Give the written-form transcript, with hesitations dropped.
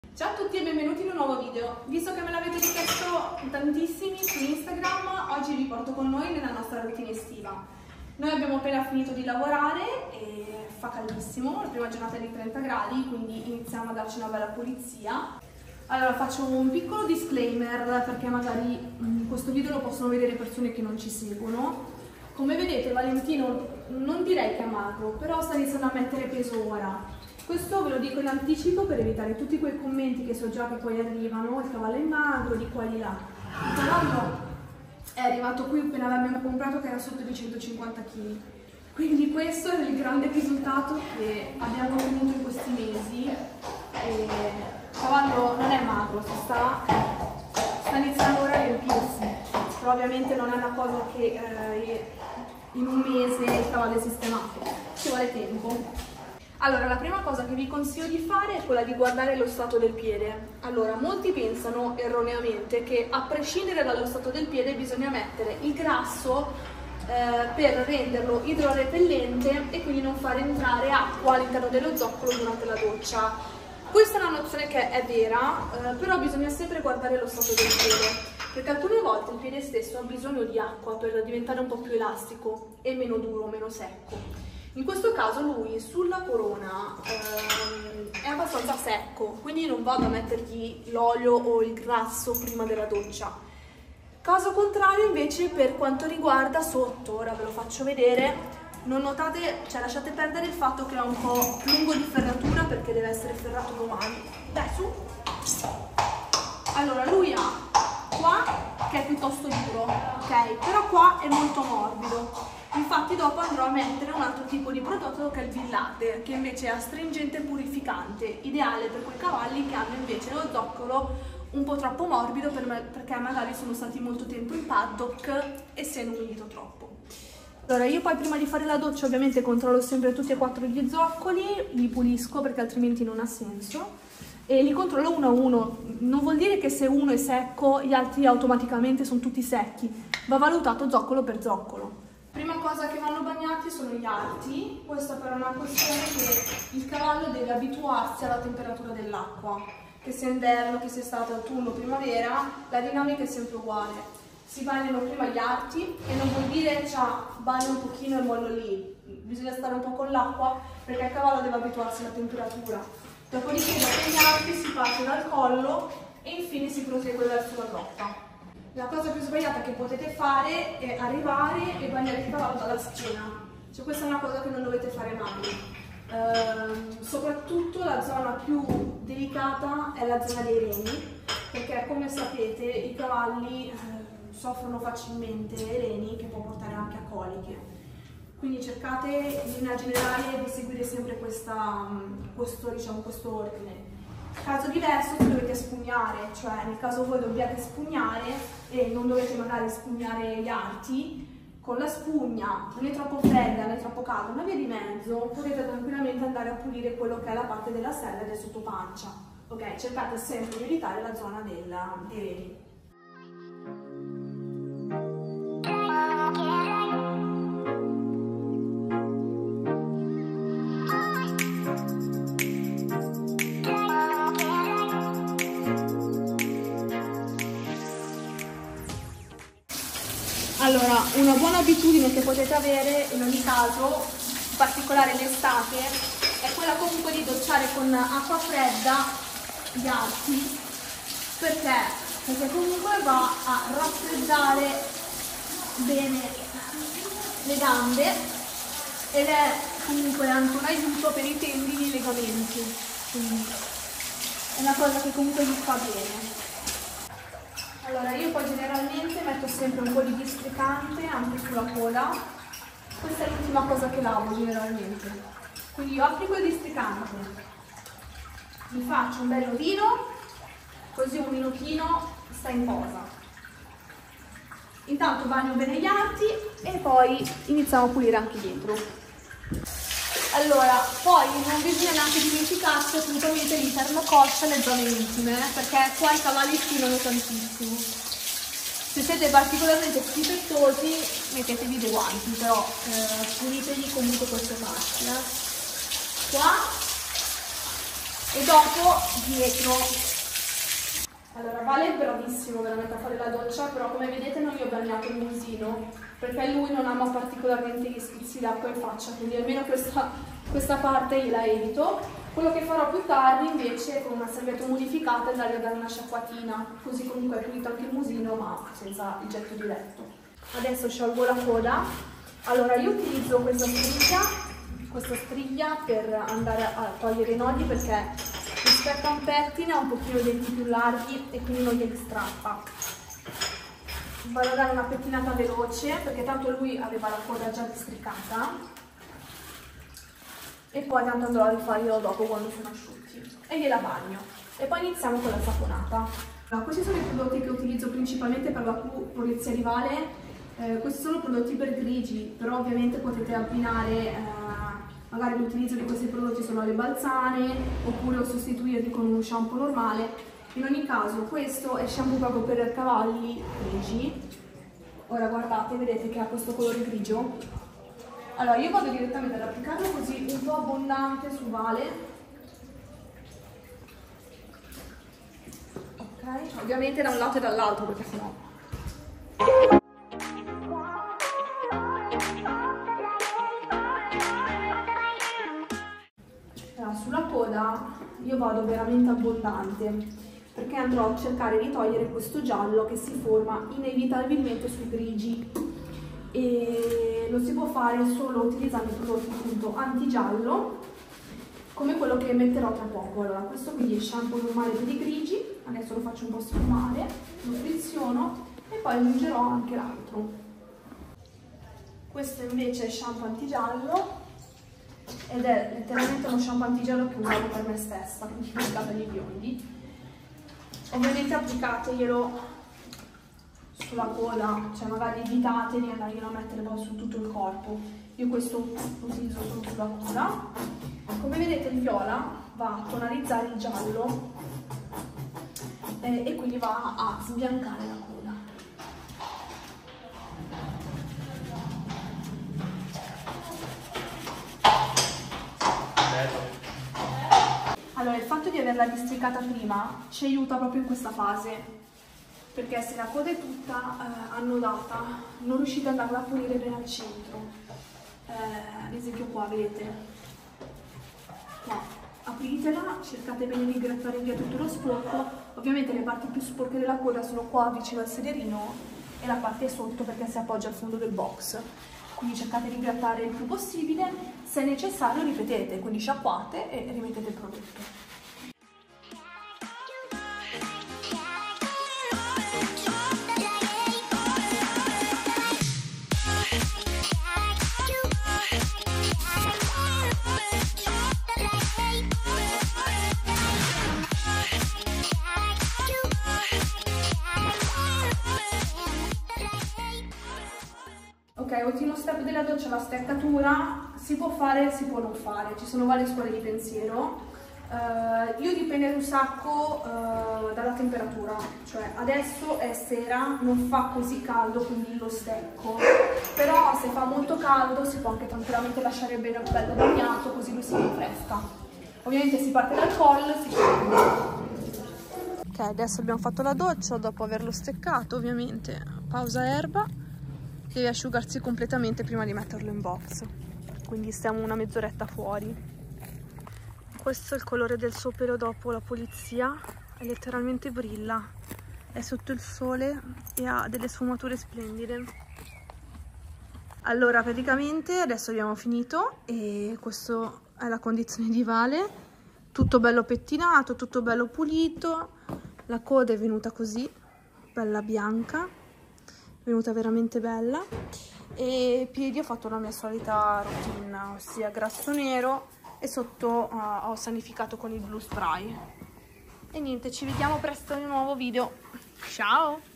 Ciao a tutti e benvenuti in un nuovo video. Visto che me l'avete richiesto tantissimi su Instagram, oggi vi porto con noi nella nostra routine estiva. Noi abbiamo appena finito di lavorare e fa caldissimo, la prima giornata è di 30 gradi, quindi iniziamo a darci una bella pulizia. Allora faccio un piccolo disclaimer perché magari questo video lo possono vedere persone che non ci seguono. Come vedete Valentino non direi che è magro, però sta iniziando a mettere peso ora. Questo ve lo dico in anticipo per evitare tutti quei commenti che so già che poi arrivano, il cavallo è magro, di qua e di là. Il cavallo è arrivato qui appena l'abbiamo comprato che era sotto di 150 kg. Quindi questo è il grande risultato che abbiamo ottenuto in questi mesi. Il cavallo non è magro, sta iniziando ora a riempirsi, però ovviamente non è una cosa che in un mese il cavallo è sistemato, ci vuole tempo. Allora, la prima cosa che vi consiglio di fare è quella di guardare lo stato del piede. Allora, molti pensano erroneamente che a prescindere dallo stato del piede bisogna mettere il grasso per renderlo idrorepellente e quindi non far entrare acqua all'interno dello zoccolo durante la doccia. Questa è una nozione che è vera, però bisogna sempre guardare lo stato del piede, perché alcune volte il piede stesso ha bisogno di acqua per diventare un po' più elastico e meno duro, meno secco. In questo caso lui sulla corona è abbastanza secco, quindi non vado a mettergli l'olio o il grasso prima della doccia. Caso contrario invece per quanto riguarda sotto, ora ve lo faccio vedere, non notate, cioè lasciate perdere il fatto che è un po' lungo di ferratura perché deve essere ferrato domani. Dai, su! Allora lui ha qua che è piuttosto duro, ok? Però qua è molto morbido. Infatti dopo andrò a mettere un altro tipo di prodotto che è il Villate, che invece è astringente e purificante, ideale per quei cavalli che hanno invece lo zoccolo un po' troppo morbido perché magari sono stati molto tempo in paddock e si è inumidito troppo. Allora io poi prima di fare la doccia ovviamente controllo sempre tutti e quattro gli zoccoli, li pulisco perché altrimenti non ha senso e li controllo uno a uno. Non vuol dire che se uno è secco gli altri automaticamente sono tutti secchi, va valutato zoccolo per zoccolo. Prima cosa che vanno bagnati sono gli arti, questa per una questione che il cavallo deve abituarsi alla temperatura dell'acqua, che sia inverno, che sia estate, autunno, primavera, la dinamica è sempre uguale. Si bagnano prima gli arti e non vuol dire bagno un pochino e mollo lì, bisogna stare un po' con l'acqua perché il cavallo deve abituarsi alla temperatura. Dopodiché dopo gli arti si parte dal collo e infine si prosegue verso la groppa. La cosa più sbagliata che potete fare è arrivare e bagnare il cavallo dalla schiena, cioè questa è una cosa che non dovete fare mai. Soprattutto la zona più delicata è la zona dei reni, perché come sapete i cavalli soffrono facilmente i reni che può portare anche a coliche. Quindi cercate in linea generale di seguire sempre questo ordine. Caso diverso dovete spugnare, cioè nel caso voi dobbiate spugnare e non dovete magari spugnare gli arti, con la spugna, né troppo fredda né troppo calda, una via di mezzo, potete tranquillamente andare a pulire quello che è la parte della sella e del sottopancia. Ok, cercate sempre di evitare la zona dei reni. Allora, una buona abitudine che potete avere in ogni caso, in particolare l'estate, è quella comunque di docciare con acqua fredda gli arti, perché comunque va a raffreddare bene le gambe ed è comunque anche un aiuto per i tendini e i legamenti, quindi è una cosa che comunque vi fa bene. Allora io poi generalmente metto sempre un po' di districante anche sulla coda, questa è l'ultima cosa che lavo generalmente, quindi io applico il districante, mi faccio un bel rovino, così un minutino sta in posa, intanto bagno bene gli arti e poi iniziamo a pulire anche dietro. Allora, poi non bisogna neanche dimenticarsi assolutamente l'interno coscia e le zone intime, perché qua i cavalli stimano tantissimo. Se siete particolarmente pippettosi, mettetevi dei guanti, però pulitevi comunque queste parti. Qua E dopo dietro. Allora, Vale è bravissimo veramente a fare la doccia, però come vedete non gli ho bagnato il musino, perché lui non ama particolarmente gli spizzi d'acqua in faccia, quindi almeno questa parte gliela evito. Quello che farò più tardi invece con una servietta umidificata è andare a dare una sciacquatina, così comunque è pulito anche il musino ma senza il getto diretto. Adesso sciolgo la coda. Allora io utilizzo questa striglia per andare a togliere i nodi, perché rispetto a un pettine ha un pochino i denti più larghi e quindi non glieli strappa. Vado a dare una pettinata veloce perché tanto lui aveva la coda già districata. E poi tanto andrò a rifarglielo dopo quando sono asciutti e gliela bagno. E poi iniziamo con la saponata. Allora, questi sono i prodotti che utilizzo principalmente per la pulizia di Vale. Questi sono prodotti per grigi, però ovviamente potete abbinare magari l'utilizzo di questi prodotti solo alle balzane oppure sostituirli con uno shampoo normale. In ogni caso questo è shampoo proprio per cavalli grigi. Ora guardate, vedete che ha questo colore grigio. Allora io vado direttamente ad applicarlo così un po' abbondante su Vale. Ok, ovviamente da un lato e dall'altro perché sennò. Allora, sulla coda io vado veramente abbondante perché andrò a cercare di togliere questo giallo che si forma inevitabilmente sui grigi. E lo si può fare solo utilizzando prodotti appunto antigiallo come quello che metterò tra poco. Allora questo quindi è shampoo normale per i grigi, adesso lo faccio un po' sfumare, lo friziono e poi aggiungerò anche l'altro. Questo invece è shampoo antigiallo ed è letteralmente uno shampoo antigiallo che usavo per me stessa, quindi per i capelli biondi. Ovviamente applicateglielo sulla coda, cioè magari evitate di andarglielo a mettere poi su tutto il corpo. Io questo lo utilizzo solo sulla coda. Come vedete il viola va a tonalizzare il giallo e quindi va a sbiancare la coda. Allora il fatto di averla districata prima ci aiuta proprio in questa fase, perché se la coda è tutta annodata non riuscite ad andarla a pulire bene al centro. Ad esempio qua vedete, qua apritela, cercate bene di grattare via tutto lo sporco. Ovviamente le parti più sporche della coda sono qua vicino al sederino e la parte sotto perché si appoggia al fondo del box, quindi cercate di grattare il più possibile. Se è necessario ripetete, quindi sciacquate e rimettete il prodotto. Ok, ultimo step della doccia, la steccatura. Si può fare, si può non fare, ci sono varie scuole di pensiero. Io dipende un sacco dalla temperatura, cioè adesso è sera, non fa così caldo quindi lo stecco, però se fa molto caldo si può anche tranquillamente lasciare bene il bello bagnato così lui si rinfresca. Ovviamente si parte dal collo, si scende. Ok, adesso abbiamo fatto la doccia dopo averlo steccato, ovviamente pausa erba. Deve asciugarsi completamente prima di metterlo in box, quindi stiamo una mezz'oretta fuori. Questo è il colore del suo pelo dopo la pulizia, è letteralmente brilla, è sotto il sole e ha delle sfumature splendide. Allora praticamente adesso abbiamo finito e questa è la condizione di Vale, tutto bello pettinato, tutto bello pulito, la coda è venuta così, bella bianca, è venuta veramente bella, e ai piedi ho fatto la mia solita routine, ossia grasso nero e sotto ho sanificato con il blue spray. E niente, ci vediamo presto in un nuovo video. Ciao!